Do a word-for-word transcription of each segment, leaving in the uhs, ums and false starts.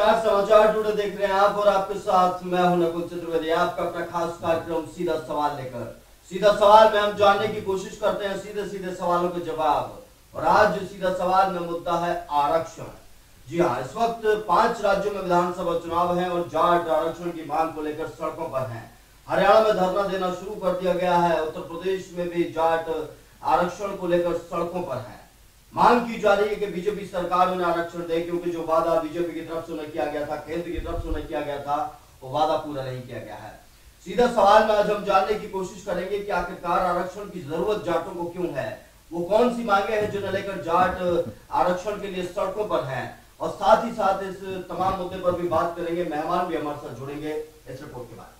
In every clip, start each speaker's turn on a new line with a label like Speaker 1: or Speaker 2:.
Speaker 1: नमस्कार, समाचार टुडे देख रहे हैं आप और आपके साथ मैं हूं नकुल चतुर्वेदी। आपका अपना खास कार्यक्रम सीधा सवाल लेकर सीधा सवाल में हम जानने की कोशिश करते हैं सीधे सीधे सवालों के जवाब। और आज सीधा सवाल में मुद्दा है आरक्षण। जी हाँ, इस वक्त पांच राज्यों में विधानसभा चुनाव है और जाट आरक्षण की मांग को लेकर सड़कों पर हैं। हरियाणा में धरना देना शुरू कर दिया गया है। उत्तर प्रदेश में भी जाट आरक्षण को लेकर सड़कों पर है। मांग की जा रही है कि बीजेपी सरकार उन्हें आरक्षण दे, क्योंकि जो वादा बीजेपी की तरफ से उन्हें किया गया था, केंद्र की तरफ से उन्हें किया गया था, वो वादा पूरा नहीं किया गया है। सीधा सवाल में आज हम जानने की कोशिश करेंगे कि आखिरकार आरक्षण की जरूरत जाटों को क्यों है, वो कौन सी मांगे हैं जिन्हें लेकर जाट आरक्षण के लिए सड़कों पर हैं, और साथ ही साथ इस तमाम मुद्दे पर भी बात करेंगे। मेहमान भी हमारे साथ जुड़ेंगे इस रिपोर्ट के बाद।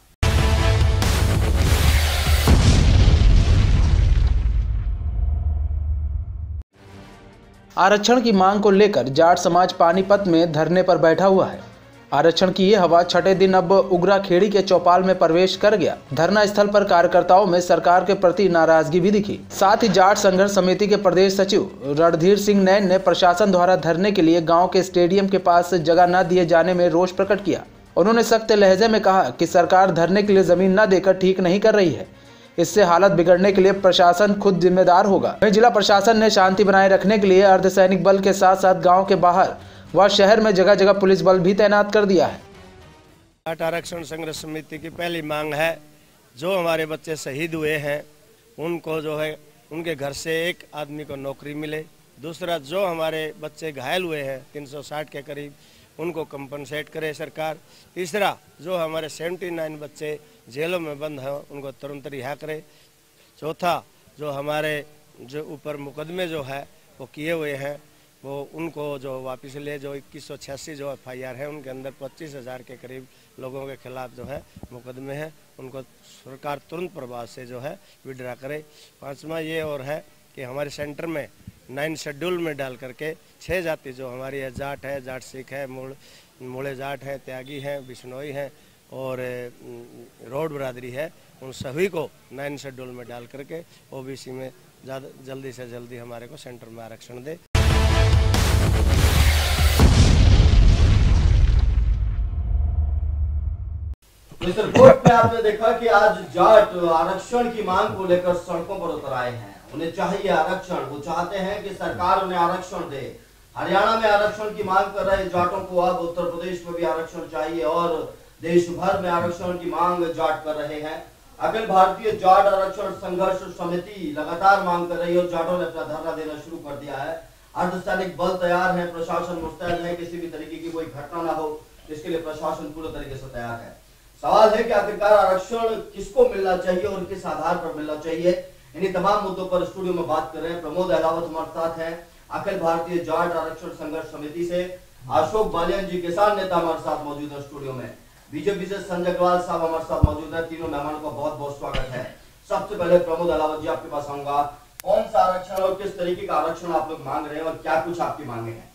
Speaker 2: आरक्षण की मांग को लेकर जाट समाज पानीपत में धरने पर बैठा हुआ है। आरक्षण की ये हवा छठे दिन अब उगरा खेड़ी के चौपाल में प्रवेश कर गया। धरना स्थल पर कार्यकर्ताओं में सरकार के प्रति नाराजगी भी दिखी। साथ ही जाट संघर्ष समिति के प्रदेश सचिव रणधीर सिंह नैन ने प्रशासन द्वारा धरने के लिए गांव के स्टेडियम के पास जगह न दिए जाने में रोष प्रकट किया। उन्होंने सख्त लहजे में कहा कि सरकार धरने के लिए जमीन न देकर ठीक नहीं कर रही है, इससे हालत बिगड़ने के लिए प्रशासन खुद जिम्मेदार होगा। वहीं जिला प्रशासन ने शांति बनाए रखने के लिए अर्धसैनिक बल के साथ साथ गांव के बाहर व शहर में जगह जगह पुलिस बल भी तैनात कर दिया है।
Speaker 3: जाट आरक्षण संघर्ष समिति की पहली मांग है, जो हमारे बच्चे शहीद हुए हैं उनको जो है उनके घर से एक आदमी को नौकरी मिले। दूसरा, जो हमारे बच्चे घायल हुए हैं तीन सौ साठ के करीब, उनको कंपनसेट करे सरकार। तीसरा, जो हमारे उन्यासी बच्चे जेलों में बंद हैं उनको तुरंत रिहा करे। चौथा, जो हमारे जो ऊपर मुकदमे जो है वो किए हुए हैं वो उनको जो वापस ले, जो इक्कीस सौ छियासी जो एफ आई आर है उनके अंदर पच्चीस हज़ार के करीब लोगों के खिलाफ जो है मुकदमे हैं, उनको सरकार तुरंत प्रभाव से जो है विड्रा करे। पाँचवा ये और है कि हमारे सेंटर में नाइन शेड्यूल में डाल करके छः जाति जो हमारी है, जाट है, जाट सिख है, मूल मूले जाट है, त्यागी हैं, बिश्नोई हैं और रोड बरादरी है, उन सभी को नाइन शेड्यूल में डाल करके ओ बी सी में ज़्यादा जल्दी से जल्दी हमारे को सेंटर में आरक्षण दे।
Speaker 1: इस रिपोर्ट में आपने देखा कि आज जाट आरक्षण की मांग को लेकर सड़कों पर उतर आए हैं। उन्हें चाहिए आरक्षण, वो चाहते हैं कि सरकार उन्हें आरक्षण दे। हरियाणा में आरक्षण की मांग कर रहे जाटों को अब उत्तर प्रदेश में भी आरक्षण चाहिए और देश भर में आरक्षण की मांग जाट कर रहे हैं। अखिल भारतीय जाट आरक्षण संघर्ष समिति लगातार मांग कर रही है और जाटों ने अपना धरना देना शुरू कर दिया है। अर्धसैनिक बल तैयार है, प्रशासन मुस्तैद है, किसी भी तरीके की कोई घटना ना हो इसके लिए प्रशासन पूरे तरीके से तैयार है। सवाल है कि आखिरकार आरक्षण किसको मिलना चाहिए और किस आधार पर मिलना चाहिए। इन्हीं तमाम मुद्दों पर स्टूडियो में बात कर रहे हैं। प्रमोद अहलावत हमारे साथ हैं, अखिल भारतीय जाट आरक्षण संघर्ष समिति से। अशोक बालियान जी, किसान नेता, हमारे साथ मौजूद है स्टूडियो में। बीजेपी से संजय अग्रवाल साहब हमारे साथ मौजूद है। तीनों मेहमानों का बहुत बहुत स्वागत है। सबसे पहले प्रमोद अहलावत जी, आपके पास आऊंगा। कौन सा आरक्षण और किस तरीके का आरक्षण आप लोग मांग रहे हैं और क्या कुछ आपकी मांगे हैं?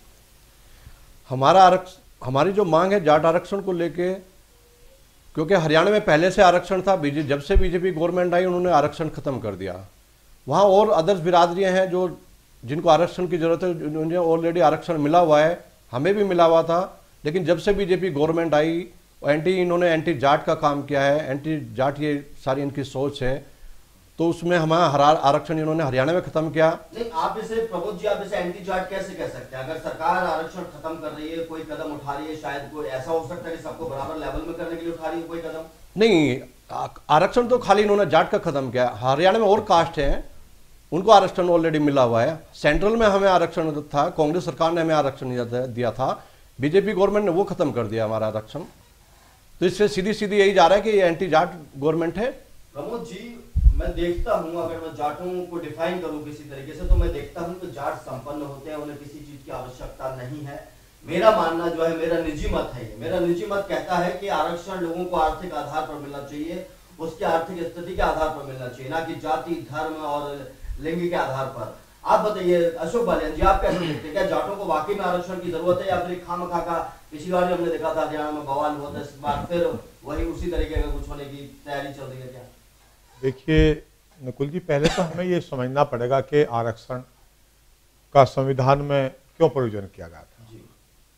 Speaker 4: हमारा आरक्षण हमारी जो मांग है जाट आरक्षण को लेके, क्योंकि हरियाणा में पहले से आरक्षण था, बीजेपी जब से बीजेपी गवर्नमेंट आई उन्होंने आरक्षण खत्म कर दिया। वहाँ और अदर्स बिरादरियाँ हैं जो जिनको आरक्षण की जरूरत है, उन्हें ऑलरेडी आरक्षण मिला हुआ है, हमें भी मिला हुआ था। लेकिन जब से बीजेपी गवर्नमेंट आई एंटी इन्होंने एंटी जाट का काम किया है, एंटी जाट ये सारी इनकी सोच है, तो उसमें हमारा हरा आरक्षण इन्होंने हरियाणा में खत्म किया।
Speaker 1: नहीं, आप इसे प्रमोद जी, आप इसे एंटी जाट कैसे कह सकते हैं? अगर सरकार आरक्षण खत्म कर रही है, कोई कदम उठा रही है, शायद कोई ऐसा हो सकता है कि सबको बराबर लेवल में करने के लिए उठा रही है कोई कदम?
Speaker 4: नहीं, आरक्षण तो खाली इन्होंने जाट का खत्म किया। हरियाणा में और कास्ट है, उनको आरक्षण ऑलरेडी मिला हुआ है। सेंट्रल में हमें आरक्षण था, कांग्रेस सरकार ने हमें आरक्षण दिया था, बीजेपी गवर्नमेंट ने वो खत्म कर दिया हमारा आरक्षण। तो इससे सीधी सीधी यही जा रहा है कि ये एंटी जाट गवर्नमेंट है।
Speaker 1: प्रमोद जी, मैं देखता हूं, अगर मैं जाटों को डिफाइन करूं किसी तरीके से, तो मैं देखता हूं कि जाट संपन्न होते हैं, उन्हें किसी चीज की आवश्यकता नहीं है। मेरा मानना जो है, मेरा निजी मत है, मेरा निजी मत कहता है कि आरक्षण लोगों को आर्थिक आधार पर मिलना चाहिए, उसकी आर्थिक स्थिति के आधार पर मिलना चाहिए, ना कि जाति, धर्म और लिंग के आधार पर। आप बताइए अशोक बालियान जी, आप कैसे देखते हैं? क्या जाटों को वाकई में आरक्षण की जरूरत है या फिर खामखा का? पिछली बार हमने देखा था हरियाणा में बवाल हुआ था, इस बार फिर वही उसी तरीके का कुछ होने की तैयारी चल रही है क्या?
Speaker 5: देखिए नकुल जी, पहले तो हमें ये समझना पड़ेगा कि आरक्षण का संविधान में क्यों प्रोविजन किया गया था।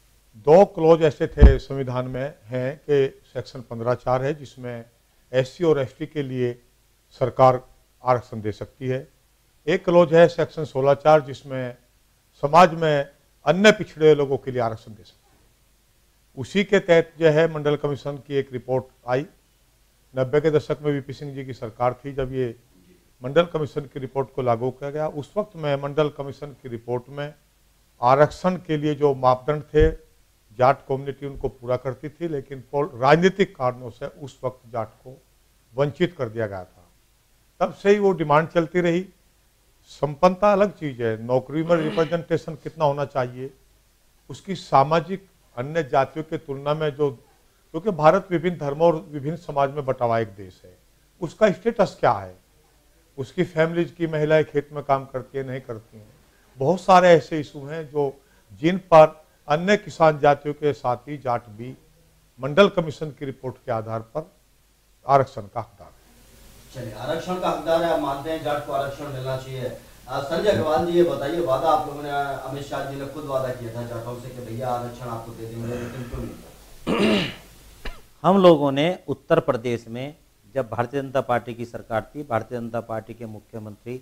Speaker 5: दो क्लोज ऐसे थे संविधान में हैं कि सेक्शन पंद्रह चार है जिसमें एससी और एसटी के लिए सरकार आरक्षण दे सकती है। एक क्लोज है सेक्शन सोलह चार जिसमें समाज में अन्य पिछड़े लोगों के लिए आरक्षण दे सकती है। उसी के तहत जो है मंडल कमीशन की एक रिपोर्ट आई। नब्बे के दशक में वीपी सिंह जी की सरकार थी जब ये मंडल कमीशन की रिपोर्ट को लागू किया गया। उस वक्त में मंडल कमीशन की रिपोर्ट में आरक्षण के लिए जो मापदंड थे जाट कम्युनिटी उनको पूरा करती थी, लेकिन राजनीतिक कारणों से उस वक्त जाट को वंचित कर दिया गया था। तब से ही वो डिमांड चलती रही। संपन्नता अलग चीज है, नौकरी में रिप्रेजेंटेशन कितना होना चाहिए, उसकी सामाजिक अन्य जातियों की तुलना में जो, क्योंकि भारत विभिन्न धर्मों और विभिन्न समाज में बटा हुआ एक देश है, उसका स्टेटस क्या है, उसकी फैमिलीज की महिलाएं खेत में काम करती है नहीं करती हैं, बहुत सारे ऐसे इशू हैं जो जिन पर अन्य किसान जातियों के साथ ही जाट भी मंडल कमीशन की रिपोर्ट के आधार पर आरक्षण का हकदार है।
Speaker 1: चलिए, आरक्षण का हकदार है, आप मानते हैं जाट को आरक्षण मिलना चाहिए। संजय अग्रवाल जी, ये बताइए, वादा आप लोगों ने, अमित शाह जी ने खुद वादा किया था जाटों से कि भैया आरक्षण आपको दे देंगे, लेकिन क्यों नहीं?
Speaker 6: हम लोगों ने उत्तर प्रदेश में जब भारतीय जनता पार्टी की सरकार थी, भारतीय जनता पार्टी के मुख्यमंत्री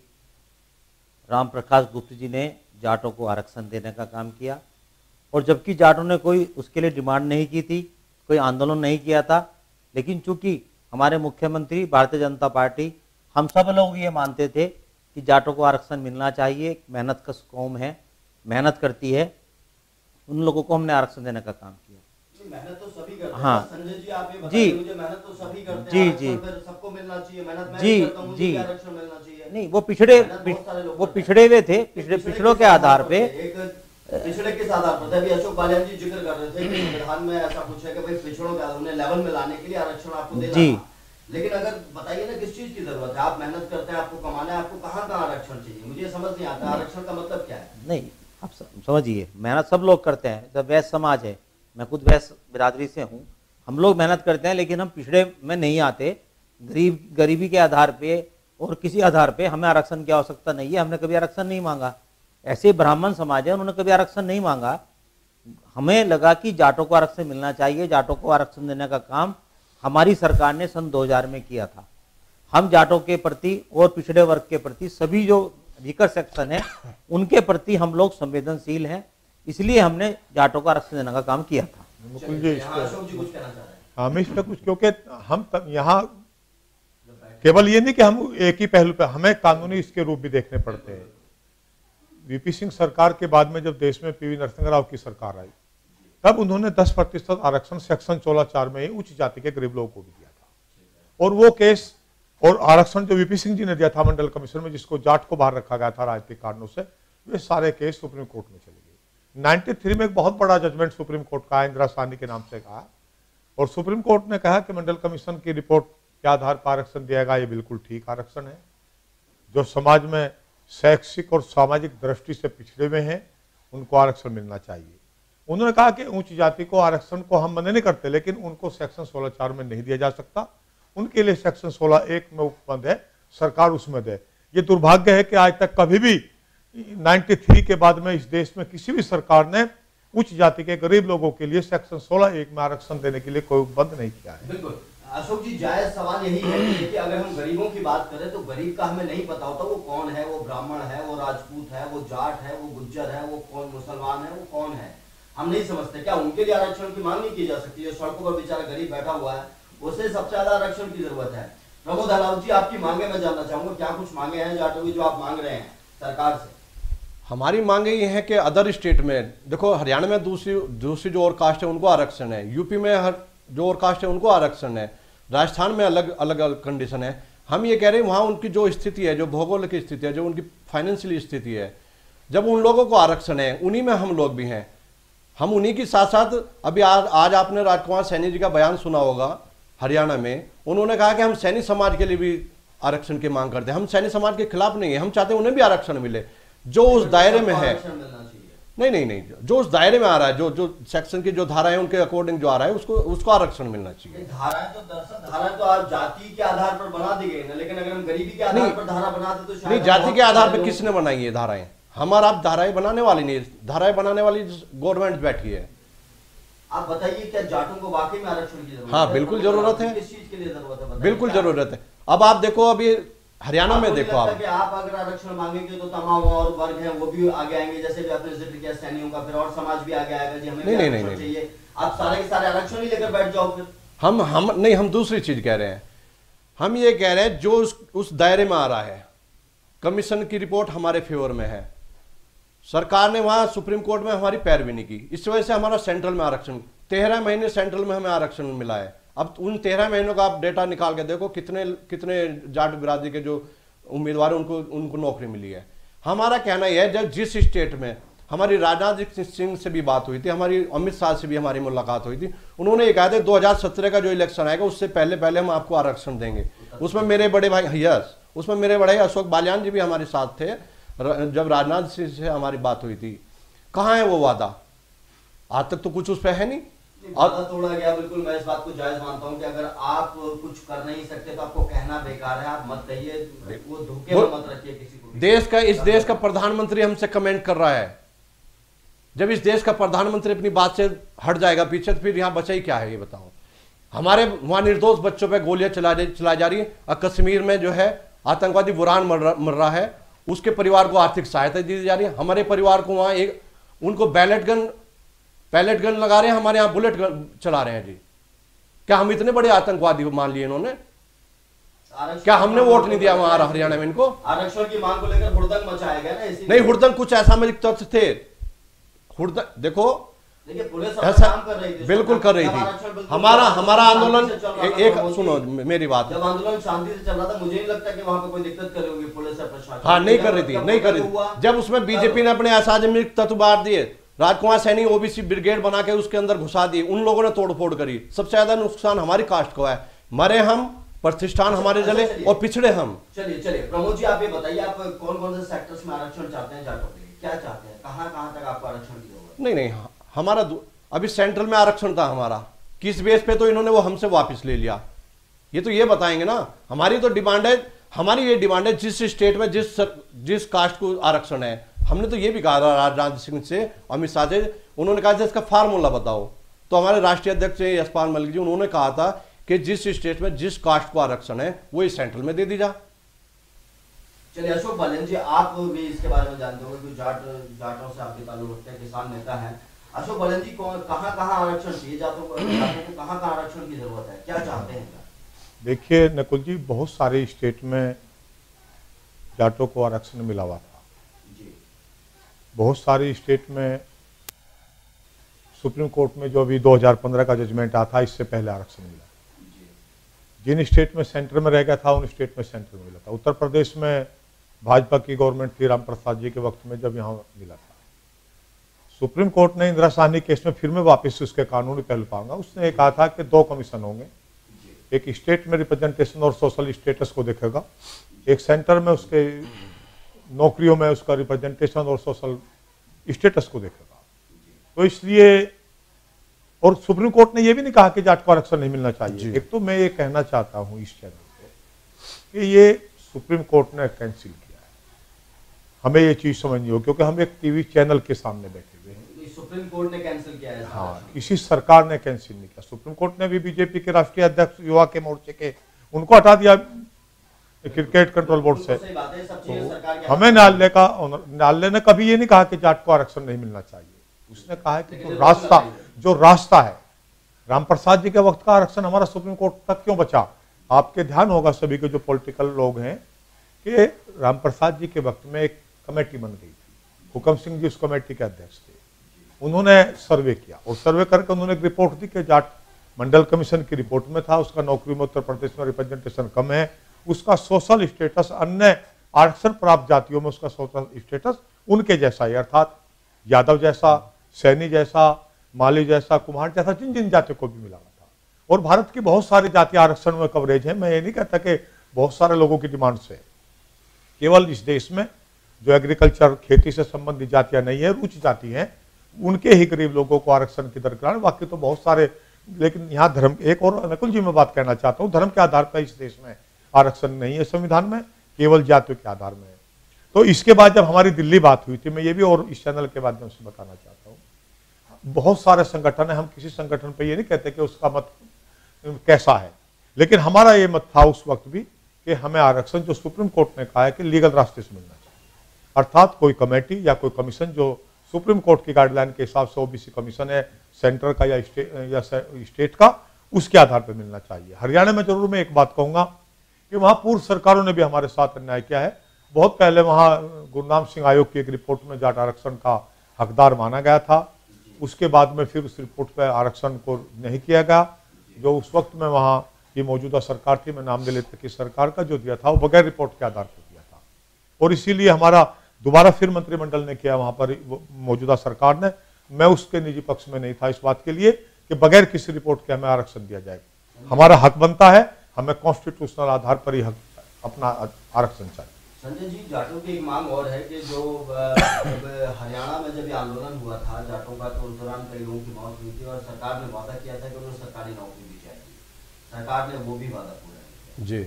Speaker 6: राम प्रकाश गुप्त जी ने जाटों को आरक्षण देने का काम किया, और जबकि जाटों ने कोई उसके लिए डिमांड नहीं की थी, कोई आंदोलन नहीं किया था, लेकिन चूंकि हमारे मुख्यमंत्री भारतीय जनता पार्टी, हम सब लोग ये मानते थे कि जाटों को आरक्षण मिलना चाहिए, मेहनत कश कौम है, मेहनत करती है, उन लोगों को हमने आरक्षण देने का काम किया।
Speaker 1: मेहनत तो सभी करते हैं।
Speaker 6: हाँ
Speaker 1: संजय जी, आप ये
Speaker 6: जी
Speaker 1: बताइए मुझे, मेहनत तो सभी करते
Speaker 6: जी
Speaker 1: हैं,
Speaker 6: जी
Speaker 1: सबको मिलना चाहिए, मेहनत मैं
Speaker 6: जी
Speaker 1: भी करता हूं, मुझे
Speaker 6: जी
Speaker 1: भी आरक्षण मिलना चाहिए।
Speaker 6: नहीं, वो पिछड़े वो पिछड़े हुए थे, पिछड़े पिछड़ों के आधार पे,
Speaker 1: पिछड़े किस आधार पर थे? अभी अशोक बालियान जी जिक्र कर रहे थे कि संविधान में ऐसा कुछ है कि भाई पिछड़ों के आधार उन्हें लेवल में लाने के लिए आरक्षण आपको देना
Speaker 6: जी।
Speaker 1: था। लेकिन अगर बताइए ना किस चीज की जरूरत है? आप मेहनत करते हैं, आपको कमाना है, आपको कहाँ कहाँ आरक्षण चाहिए? मुझे समझ नहीं आता आरक्षण का मतलब क्या है।
Speaker 6: नहीं, आप समझिए, मेहनत सब लोग करते हैं, जब वैश्य समाज है, मैं खुद वैश्य बिरादरी से हूँ, हम लोग मेहनत करते हैं, लेकिन हम पिछड़े में नहीं आते। गरीब गरीबी के आधार पे और किसी आधार पे हमें आरक्षण की आवश्यकता नहीं है, हमने कभी आरक्षण नहीं मांगा। ऐसे ब्राह्मण समाज है, उन्होंने कभी आरक्षण नहीं मांगा। हमें लगा कि जाटों को आरक्षण मिलना चाहिए, जाटों को आरक्षण देने का काम हमारी सरकार ने सन दो हज़ार में किया था। हम जाटों के प्रति और पिछड़े वर्ग के प्रति, सभी जो वीकर सेक्शन है उनके प्रति हम लोग संवेदनशील हैं, इसलिए हमने जाटों को आरक्षण देने का काम किया था।
Speaker 5: मुकुल जी,
Speaker 1: अशोक जी कुछ कहना चाह रहे हैं?
Speaker 5: हम इस पे कुछ, क्योंकि हम यहाँ केवल ये नहीं कि हम एक ही पहलू पे, हमें कानूनी इसके रूप भी देखने पड़ते हैं। वीपी सिंह सरकार के बाद में जब देश में पीवी नरसिंह राव की सरकार आई, तब उन्होंने दस प्रतिशत आरक्षण सेक्शन सोलह चार में ही उच्च जाति के गरीब लोगों को भी दिया था। और वो केस और आरक्षण जो वीपी सिंह जी ने दिया था मंडल कमीशन में, जिसको जाट को बाहर रखा गया था राजनीतिक कारणों से, वे सारे केस सुप्रीम कोर्ट में चले गए। तिरानवे में एक बहुत बड़ा जजमेंट सुप्रीम कोर्ट का इंदिरा साहनी के नाम से कहा, और सुप्रीम कोर्ट ने कहा कि मंडल कमीशन की रिपोर्ट के आधार पर आरक्षण दिया गया, ये बिल्कुल ठीक आरक्षण है। जो समाज में शैक्षिक और सामाजिक दृष्टि से पिछड़े हुए हैं उनको आरक्षण मिलना चाहिए। उन्होंने कहा कि उच्च जाति को आरक्षण को हम मना नहीं करते, लेकिन उनको सेक्शन सोलह चार में नहीं दिया जा सकता, उनके लिए सेक्शन सोलह एक में उपबंध है, सरकार उसमें दे। ये दुर्भाग्य है कि आज तक कभी भी तिरानवे के बाद में इस देश में किसी भी सरकार ने उच्च जाति के गरीब लोगों के लिए सेक्शन सोलह एक में आरक्षण देने के लिए कोई उपबंध नहीं किया है।
Speaker 1: बिल्कुल अशोक जी, जायज सवाल यही है कि देखिए, अगर हम गरीबों की बात करें तो गरीब का हमें नहीं पता होता वो कौन है, वो ब्राह्मण है, वो राजपूत है, वो जाट है, वो गुज्जर है, वो कौन मुसलमान है, वो कौन है, हम नहीं समझते। क्या उनके लिए आरक्षण की मांग नहीं की जा सकती? जो सड़कों पर बेचारा गरीब बैठा हुआ है, उसे सबसे ज्यादा आरक्षण की जरूरत है। प्रमोद अलाव जी, आपकी मांगे मैं जानना चाहूंगा, क्या कुछ मांगे हैं जाटों की जो आप मांग रहे हैं सरकार से?
Speaker 4: हमारी मांगे ये है कि अदर स्टेट में, देखो हरियाणा में दूसरी दूसरी जो और कास्ट है उनको आरक्षण है, यूपी में हर जो और कास्ट है उनको आरक्षण है, राजस्थान में अलग अलग अलग कंडीशन है। हम ये कह रहे हैं वहाँ उनकी जो स्थिति है, जो भौगोलिक स्थिति है, जो उनकी फाइनेंशियल स्थिति है, जब उन लोगों को आरक्षण है, उन्हीं में हम लोग भी हैं, हम उन्हीं के साथ साथ अभी आज आज आपने राजकुमार सैनी जी का बयान सुना होगा हरियाणा में, उन्होंने कहा कि हम सैनी समाज के लिए भी आरक्षण की मांग करते हैं। हम सैनी समाज के खिलाफ नहीं है, हम चाहते हैं उन्हें भी आरक्षण मिले जो उस दायरे में है। नहीं नहीं नहीं जो उस दायरे में आ रहा है, जो जो सेक्शन की जो धारा है उनके अकॉर्डिंग जो आ रहा है उसको उसको आरक्षण मिलना चाहिए।
Speaker 1: धाराएं तो दरअसल धाराएं तो आज जाति के आधार पर बना दी गई ना, लेकिन अगर हम गरीबी के आधार पर धारा बनाते तो शायद
Speaker 4: नहीं, जाति के आधार पर किसने बनाई है धाराएं? हमारा आप धाराएं बनाने वाली नहीं, धाराएं बनाने वाली गवर्नमेंट बैठी है।
Speaker 1: आप बताइए क्या जाटों को वाकई में आरक्षण की जरूरत
Speaker 4: हाँ,
Speaker 1: है?
Speaker 4: बिल्कुल जरूरत है।
Speaker 1: किस चीज के लिए जरूरत है बताइए?
Speaker 4: बिल्कुल
Speaker 1: क्या-
Speaker 4: जरूरत है। अब आप देखो, अभी हरियाणा में
Speaker 1: आपको नहीं
Speaker 4: देखो
Speaker 1: लगता
Speaker 4: आप,
Speaker 1: कि आप अगर आरक्षण मांगेंगे तो तमाम और वर्ग हैं वो भी आगे आएंगे, जैसे भी आपने जिक्र किया सैनिकों का, फिर और समाज भी आगे आएगा जी हमें
Speaker 4: नहीं,
Speaker 1: भी
Speaker 4: नहीं,
Speaker 1: आरक्षण
Speaker 4: नहीं,
Speaker 1: चाहिए। आप सारे के सारे आरक्षण ही लेकर बैठ जाओ फिर।
Speaker 4: हम हम नहीं, हम दूसरी चीज कह रहे हैं। हम ये कह रहे हैं जो उस, उस दायरे में आ रहा है, कमीशन की रिपोर्ट हमारे फेवर में है, सरकार ने वहां सुप्रीम कोर्ट में हमारी पैरवी नहीं की, इस वजह से हमारा सेंट्रल में आरक्षण, तेरह महीने सेंट्रल में हमें आरक्षण मिला है। अब उन तेरह महीनों का आप डेटा निकाल के देखो कितने कितने जाट बिरादरी के जो उम्मीदवार हैं उनको उनको नौकरी मिली है। हमारा कहना यह है, जब जिस स्टेट में हमारी राजनाथ सिंह से भी बात हुई थी, हमारी अमित शाह से भी हमारी मुलाकात हुई थी, उन्होंने ये कहा था दो हज़ार सत्रह का जो इलेक्शन आएगा उससे पहले पहले हम आपको आरक्षण देंगे। उसमें मेरे बड़े भाई यस उसमें मेरे बड़े अशोक बालियान जी भी हमारे साथ थे जब राजनाथ सिंह से हमारी बात हुई थी। कहाँ है वो वादा? आज तक तो कुछ उस पर है नहीं।
Speaker 1: वादा तोड़ा गया, बिल्कुल मैं इस बात को जायज मानता हूं कि अगर आप कुछ कर नहीं सकते तो आपको कहना बेकार है, आप मत कहिए, वो धोखे में मत रखिए किसी को।
Speaker 4: देश का इस देश का प्रधानमंत्री हमसे कमेंट कर रहा है, जब इस देश का प्रधानमंत्री अपनी बात से हट जाएगा पीछे तो फिर यहाँ बचा ही क्या है ये बताओ। हमारे वहां निर्दोष बच्चों पे गोलियां चला चलाई जा रही है, और कश्मीर में जो है आतंकवादी बुरहान मर रहा, मर रहा है, उसके परिवार को आर्थिक सहायता दी जा रही है। हमारे परिवार को वहां एक उनको बैलेट गन पैलेट गन लगा रहे हैं, हमारे यहाँ बुलेट गन चला रहे हैं जी। क्या हम इतने बड़े आतंकवादी मान लिए इन्होंने? क्या हमने वोट नहीं दिया वहां हरियाणा में इनको?
Speaker 1: आरक्षण की मांग को लेकर हुड़दंग मचाया गया ना, इसी
Speaker 4: नहीं, हुड़दंग कुछ ऐसा में तथ्य थे। हुड़दंग देखो,
Speaker 1: देखिए पुलिस
Speaker 4: ऐसा
Speaker 1: काम कर रही थी,
Speaker 4: बिल्कुल कर रही थी। हमारा हमारा आंदोलन एक सुनो मेरी बात,
Speaker 1: जब आंदोलन शांति से चल रहा था मुझे नहीं लगता कि वहां पे कोई दिक्कत कर रही होगी पुलिस या प्रशासन।
Speaker 4: हाँ, नहीं कर रही थी, नहीं कर रही थी। जब उसमें बीजेपी ने अपने असामयिक तत्व बांट दिए, राजकुमार सैनी ओबीसी ब्रिगेड बना के उसके अंदर घुसा दी, उन लोगों ने तोड़फोड़ करी। सबसे ज्यादा नुकसान हमारी कास्ट को है, मरे हम, प्रतिष्ठान हमारे जले और पिछड़े हम।
Speaker 1: चलिए चलिए प्रमोद जी आप ये बताइए, आप कौन कौन से सेक्टर्स में आरक्षण चाहते हैं जाटों के लिए, क्या चाहते हैं, कहां कहां तक आपको आरक्षण की जरूरत है?
Speaker 4: नहीं नहीं, हमारा अभी सेंट्रल में आरक्षण था हमारा, किस बेस पे तो इन्होंने वो हमसे वापस ले लिया, ये तो ये बताएंगे ना। हमारी तो डिमांड है, हमारी ये डिमांड है जिस स्टेट में जिस जिस कास्ट को आरक्षण है, हमने तो ये भी कहा राजनाथ सिंह से, अमित शाह से, उन्होंने कहा था इसका फार्मूला बताओ। तो हमारे राष्ट्रीय अध्यक्ष यशपाल मलिक जी उन्होंने कहा था कि जिस स्टेट में जिस कास्ट को आरक्षण है वो इस सेंट्रल में दे दी जा।
Speaker 1: चलिए अशोक बालियान जी आप भी इसके बारे में जानते होंगे, क्योंकि जाट जाटों से आपके ताल्लुक रखते हैं, किसान नेता हैं। अशोक बालियान जी कहाँ कहाँ आरक्षण चाहिए जाटों को, जाटों को कहाँ कहाँ आरक्षण की जरूरत है, क्या चाहते हैं?
Speaker 5: देखिए नकुल जी, बहुत सारे स्टेट में जाटों को आरक्षण मिला हुआ था, बहुत सारे स्टेट में सुप्रीम कोर्ट में जो अभी दो हज़ार पंद्रह का जजमेंट आता था इससे पहले आरक्षण मिला। जिन स्टेट में सेंटर में रह गया था उन स्टेट में सेंटर में मिला था। उत्तर प्रदेश में भाजपा की गवर्नमेंट थी राम प्रसाद जी के वक्त में, जब यहाँ मिला था। सुप्रीम कोर्ट ने इंदिरा साहनी केस में फिर मैं वापस उसके कानूनी पहलू पाऊंगा, उसने कहा था कि दो कमीशन होंगे, एक स्टेट में रिप्रेजेंटेशन और सोशल स्टेटस को देखेगा, एक सेंटर में उसके नौकरियों में उसका रिप्रेजेंटेशन और सोशल स्टेटस को देखेगा। तो इसलिए, और सुप्रीम कोर्ट ने यह भी नहीं कहा कि जाट को आरक्षण नहीं मिलना चाहिए। एक तो मैं ये कहना चाहता हूं इस चैनल पे कि ये सुप्रीम कोर्ट ने कैंसिल किया है, हमें ये चीज समझनी हो, क्योंकि हम एक टीवी चैनल के सामने बैठे हुए हैं।
Speaker 1: सुप्रीम कोर्ट ने कैंसिल किया है?
Speaker 5: हाँ, किसी सरकार ने कैंसिल नहीं किया। सुप्रीम कोर्ट ने भी बीजेपी के राष्ट्रीय अध्यक्ष युवा के मोर्चे के उनको हटा दिया क्रिकेट कंट्रोल बोर्ड से। तो हमें न्यायालय का न्यायालय ने कभी ये नहीं कहा कि जाट को आरक्षण नहीं मिलना चाहिए। उसने कहा है कि जो रास्ता जो रास्ता है, राम प्रसाद जी के वक्त का आरक्षण हमारा सुप्रीम कोर्ट तक क्यों बचा? आपके ध्यान होगा सभी के जो पॉलिटिकल लोग हैं कि राम प्रसाद जी के वक्त में एक कमेटी बन गई थी, हुकम सिंह जी उस कमेटी के अध्यक्ष थे। उन्होंने सर्वे किया और सर्वे करके उन्होंने एक रिपोर्ट दी कि जाट मंडल कमीशन की रिपोर्ट में था, उसका नौकरी में उत्तर प्रदेश में रिप्रेजेंटेशन कम है, उसका सोशल स्टेटस अन्य आरक्षण प्राप्त जातियों में उसका सोशल स्टेटस उनके जैसा ही, अर्थात यादव जैसा, सैनी जैसा, माली जैसा, कुम्हार जैसा, जिन जिन जातियों को भी मिला हुआ था। और भारत की बहुत सारी जाति आरक्षण में कवरेज है। मैं ये नहीं कहता कि बहुत सारे लोगों की डिमांड से, केवल इस देश में जो एग्रीकल्चर खेती से संबंधित जातियां नहीं है, उच्च जाति हैं, उनके ही गरीब लोगों को आरक्षण की दरकार, बाकी तो बहुत सारे। लेकिन यहाँ धर्म, एक और नकुल जी मैं बात कहना चाहता हूँ, धर्म के आधार पर इस देश में आरक्षण नहीं है संविधान में, केवल जातियों के आधार में है। तो इसके बाद जब हमारी दिल्ली बात हुई थी, मैं ये भी और इस चैनल के माध्यम से बताना चाहता हूँ, बहुत सारे संगठन है, हम किसी संगठन पे ये नहीं कहते कि उसका मत कैसा है, लेकिन हमारा ये मत था उस वक्त भी कि हमें आरक्षण जो सुप्रीम कोर्ट ने कहा है कि लीगल रास्ते से मिलना चाहिए, अर्थात कोई कमेटी या कोई कमीशन जो सुप्रीम कोर्ट की गाइडलाइन के हिसाब से ओबीसी कमीशन है सेंटर का या स्टेट या स्टेट का, उसके आधार पर मिलना चाहिए। हरियाणा में जरूर मैं एक बात कहूंगा कि वहां पूर्व सरकारों ने भी हमारे साथ अन्याय किया है। बहुत पहले वहां गुरनाम सिंह आयोग की एक रिपोर्ट में जाट आरक्षण का हकदार माना गया था, उसके बाद में फिर उस रिपोर्ट पर आरक्षण को नहीं किया गया। जो उस वक्त में वहां की मौजूदा सरकार थी, मैं नाम ले लेते कि सरकार का जो दिया था वो बगैर रिपोर्ट के आधार पर दिया था, और इसीलिए हमारा दोबारा फिर मंत्रिमंडल ने किया वहां पर मौजूदा सरकार ने। मैं उसके निजी पक्ष में नहीं था इस बात के लिए कि बगैर किसी रिपोर्ट के हमें आरक्षण दिया जाए। हमारा हक बनता है, हमें कॉन्स्टिट्यूशनल आधार पर ही हक अपना आरक्षण चाहिए।
Speaker 1: संजय जी, जाटों की एक मांग और है कि जो हरियाणा में जब आंदोलन हुआ था जाटों का, तो उस दौरान कई लोगों की मौत हुई थी और सरकार ने वादा किया था कि उन्हें सरकारी नौकरी दी जाएगी, सरकार ने वो भी वादा पूरा नहीं किया।
Speaker 4: जी,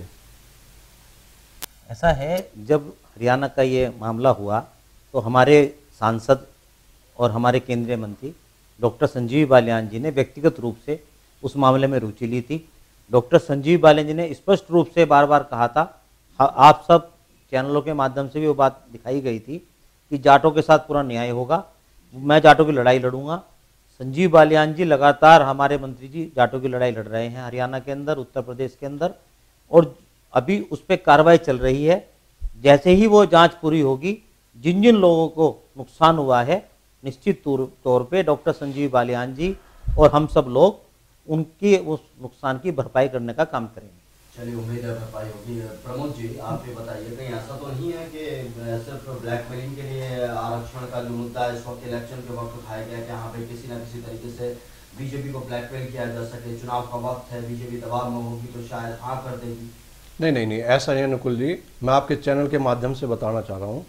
Speaker 6: ऐसा है, जब हरियाणा का ये मामला हुआ तो हमारे सांसद और हमारे केंद्रीय मंत्री डॉक्टर संजीव बालियान जी ने व्यक्तिगत रूप से उस मामले में रुचि ली थी। डॉक्टर संजीव बालियान जी ने स्पष्ट रूप से बार बार कहा था, आप सब चैनलों के माध्यम से भी वो बात दिखाई गई थी कि जाटों के साथ पूरा न्याय होगा, मैं जाटों की लड़ाई लड़ूंगा। संजीव बालियान जी लगातार, हमारे मंत्री जी, जाटों की लड़ाई लड़ रहे हैं हरियाणा के अंदर, उत्तर प्रदेश के अंदर, और अभी उस पर कार्रवाई चल रही है। जैसे ही वो जांच पूरी होगी, जिन जिन लोगों को नुकसान हुआ है, निश्चित तौर पे डॉक्टर संजीव बालियान जी और हम सब लोग उनकी उस नुकसान की भरपाई करने का काम करेंगे।
Speaker 1: चलिए, उम्मीद है भरपाई होगी। प्रमोद जी, आप ये बताइए, कहीं ऐसा तो नहीं है कि सिर्फ ब्लैकमेलिंग के लिए आरक्षण का जो मुद्दा इस वक्त इलेक्शन के वक्त उठाया गया कि यहाँ पे किसी न किसी तरीके से बीजेपी को ब्लैकमेल किया जा सके, चुनाव का वक्त है, बीजेपी दबाव में होगी तो शायद हाँ कर देगी?
Speaker 4: नहीं नहीं नहीं, ऐसा नहीं है नकुल जी। मैं आपके चैनल के माध्यम से बताना चाह रहा हूँ,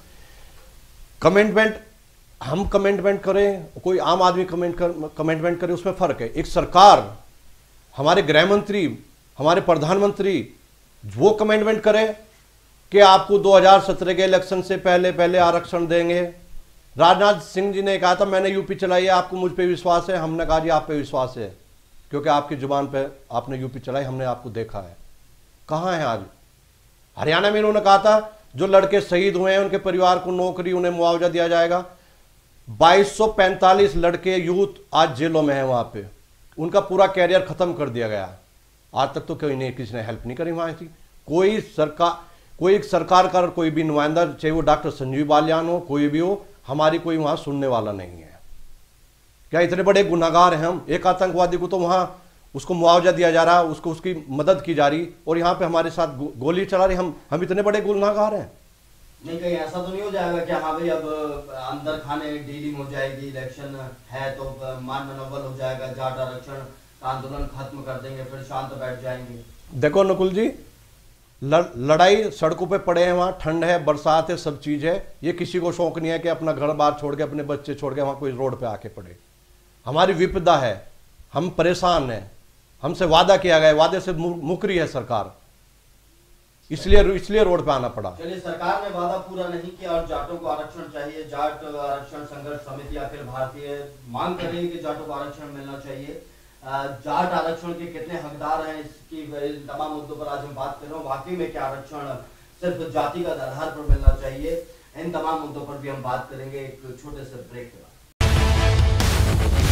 Speaker 4: कमेंटमेंट हम कमेंटमेंट करें, कोई आम आदमी कमेंट कर कमेंटमेंट करे, उसमें फ़र्क है। एक सरकार, हमारे गृह मंत्री, हमारे प्रधानमंत्री वो कमेंटमेंट करें कि आपको दो हज़ार सत्रह के इलेक्शन से पहले पहले आरक्षण देंगे। राजनाथ सिंह जी ने कहा था मैंने यूपी चलाई है, आपको मुझ पे विश्वास है? हमने कहा जी आप पे विश्वास है, क्योंकि आपकी जुबान पे आपने यूपी चलाई, हमने आपको देखा है। कहाँ है आज? हरियाणा में इन्होंने कहा था जो लड़के शहीद हुए हैं उनके परिवार को नौकरी, उन्हें मुआवजा दिया जाएगा। बाईस सौ पैंतालीस लड़के यूथ आज जेलों में हैं, वहां पे उनका पूरा कैरियर खत्म कर दिया गया। आज तक तो कोई नहीं, किसी ने हेल्प नहीं करी वहां की। कोई सरकार, कोई एक सरकार का कोई भी नुमाइंदा, चाहे वो डॉक्टर संजीव बालियान हो, कोई भी हो, हमारी कोई वहां सुनने वाला नहीं है। क्या इतने बड़े गुनाहगार हैं हम? एक आतंकवादी को तो वहां उसको मुआवजा दिया जा रहा, उसको उसकी मदद की जा रही, और यहाँ पे हमारे साथ गो, गोली चला रही। हम हम इतने बड़े गुनाहगार हैं?
Speaker 1: नहीं, कहीं ऐसा तो नहीं हो जाएगा कि हाँ भाई अब अंदर खाने डीलिंग हो जाएगी, इलेक्शन है तो मान मनोबल हो जाएगा, जाट आरक्षण का आंदोलन खत्म कर देंगे, फिर शांत बैठ जाएंगे? देखो
Speaker 4: नकुल जी, लड़, लड़ाई सड़कों पे पड़े हैं, वहाँ ठंड है, बरसात है, सब चीज़ है। ये किसी को शौक नहीं है कि अपना घर बार छोड़ के, अपने बच्चे छोड़ के वहाँ कोई रोड पे आके पड़े। हमारी विपदा है, हम परेशान हैं, हमसे वादा किया गया, वादे से मुकरी है सरकार, इसलिए इसलिए रोड पे आना पड़ा।
Speaker 1: चलिए, सरकार ने वादा पूरा नहीं किया और जाटों को आरक्षण चाहिए। जाट आरक्षण संघर्ष समिति अखिल भारतीय मांग कर रही है कि जाटों को आरक्षण मिलना चाहिए। जाट आरक्षण के कितने हकदार हैं, इसकी तमाम मुद्दों पर आज हम बात कर रहे हैं। वाकई में क्या आरक्षण सिर्फ जाति का आधार पर मिलना चाहिए? इन तमाम मुद्दों पर भी हम बात करेंगे एक छोटे से ब्रेक के बाद।